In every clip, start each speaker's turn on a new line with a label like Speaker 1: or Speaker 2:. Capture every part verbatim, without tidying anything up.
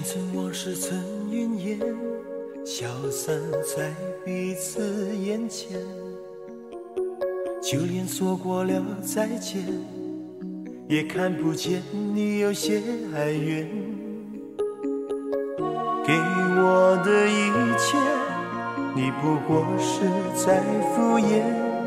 Speaker 1: 曾往事曾云烟，消散在彼此眼前。就连说过了再见，也看不见你有些哀怨。给我的一切，你不过是在敷衍。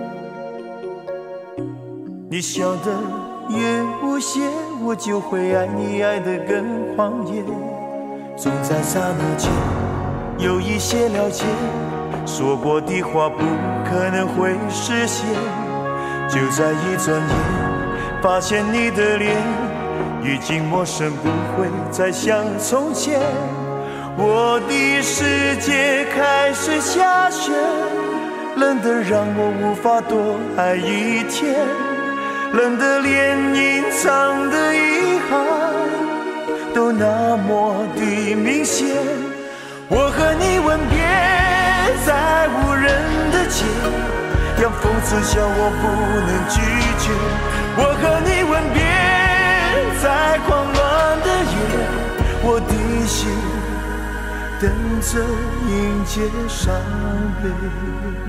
Speaker 1: 你笑得越无邪，我就会爱你爱得更狂野。总在刹那间有一些了解，说过的话不可能会实现。就在一转眼，发现你的脸已经陌生，不会再像从前。我的世界开始下雪，冷得让我无法多爱一天，冷得连隐藏的遗憾都那么的明显。我和你吻别在无人的街，让讽刺笑我不能拒绝。我和你吻别在狂乱的夜，我的心等着迎接伤悲。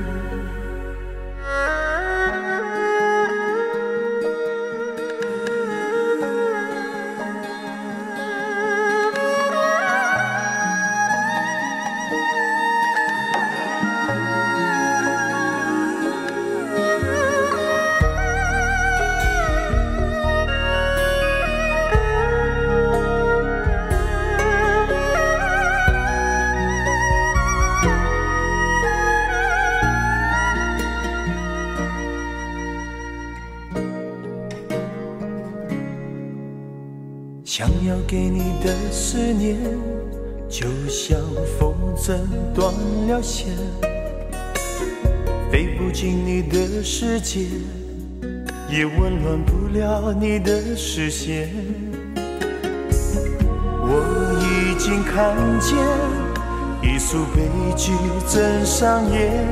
Speaker 1: 想要给你的思念，就像风筝断了线，飞不进你的世界，也温暖不了你的视线。我已经看见一出悲剧正上演，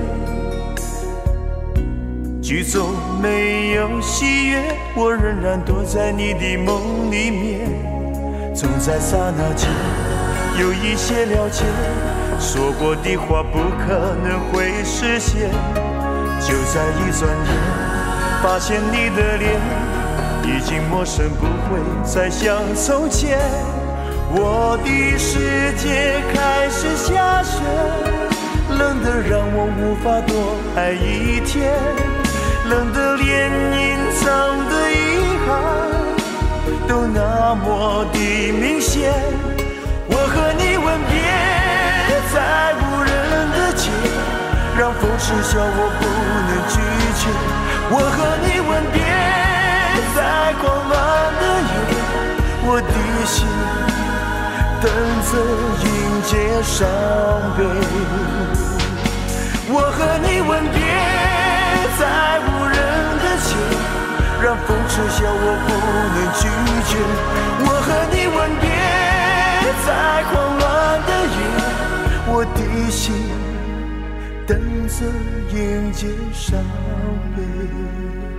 Speaker 1: 剧中没有喜悦，我仍然躲在你的梦里面。总在刹那间有一些了解，说过的话不可能会实现。就在一转眼，发现你的脸已经陌生，不会再像从前。我的世界开始下雪，冷得让我无法多爱一天，冷得连隐藏的遗憾都那么的明显。我和你吻别在无人的街，让风痴笑我不能拒绝。我和你吻别在狂乱的夜，我的心等着迎接伤悲。我和你吻别在无人的街，让风痴笑我不能拒绝。我和你吻别在狂乱的夜，我的心等着迎接伤悲。